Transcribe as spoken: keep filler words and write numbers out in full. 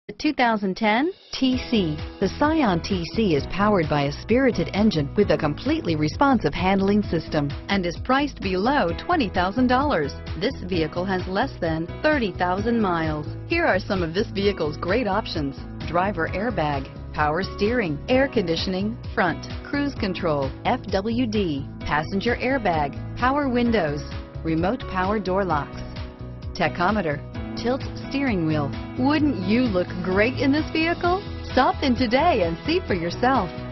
The two thousand ten T C. The Scion T C is powered by a spirited engine with a completely responsive handling system and is priced below twenty thousand dollars. This vehicle has less than thirty thousand miles. Here are some of this vehicle's great options: driver airbag, power steering, air conditioning, front, cruise control, F W D, passenger airbag, power windows, remote power door locks, tachometer, tilt steering wheel. Wouldn't you look great in this vehicle? Stop in today and see for yourself.